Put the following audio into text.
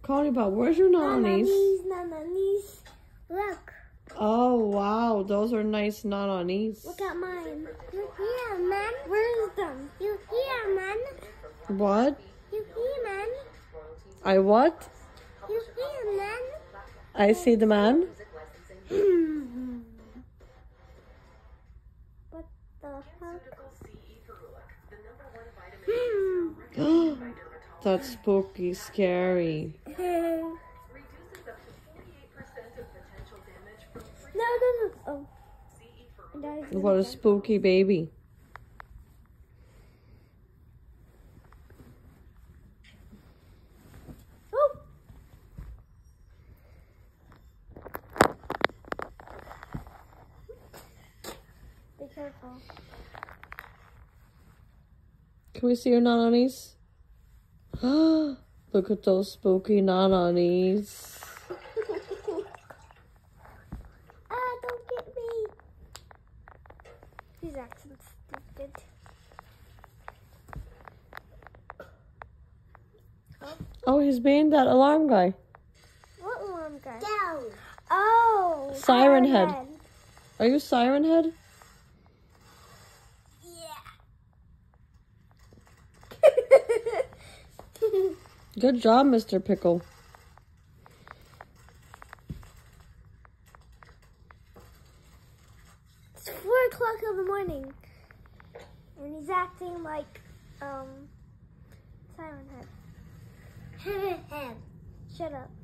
Connie Bob, where's your nannies? Nannies. Look. Oh, wow. Those are nice nannies. Look at mine. You here, man? Where's them? You here, man? What? You here, man? I what? You here, man? I see the man. What the fuck? That's spooky, scary. No. Oh. What a spooky baby. Oh. Be careful. Can we see your nannies? Look at those spooky nannies. Don't get me. He's acting stupid. Oh, he's being that alarm guy. What alarm guy? Down. Oh. Siren Head. Are you Siren Head? Good job, Mr. Pickle. It's 4 o'clock in the morning, and he's acting like Siren Head. Shut up.